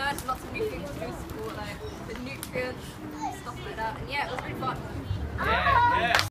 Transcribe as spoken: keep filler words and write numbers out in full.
learned lots of new things to do in sport, like the nutrients, stuff like that. And yeah, it was really fun. Yeah, yeah.